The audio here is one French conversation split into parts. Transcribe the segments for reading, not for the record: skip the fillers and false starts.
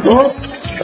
Bon.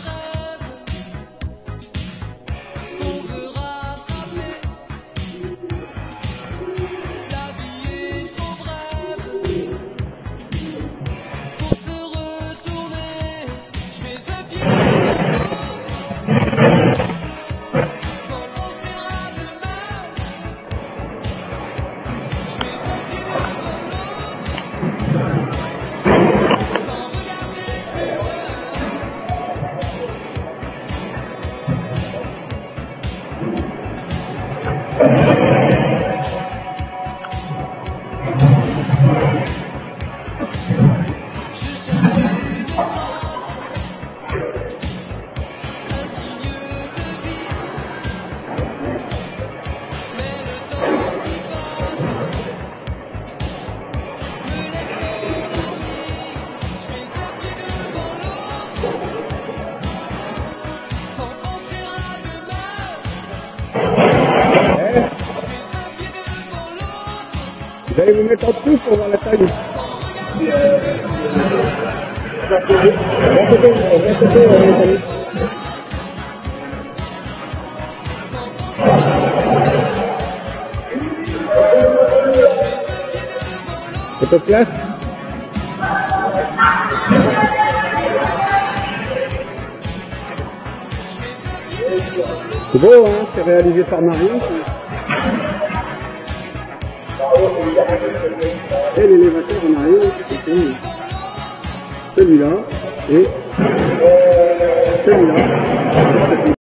Vous allez vous mettre en dessous pour voir la taille. Photo place. C'est beau, hein, c'est réalisé par Marion. Et l'élévateur en arrière, c'est celui-là et celui-là.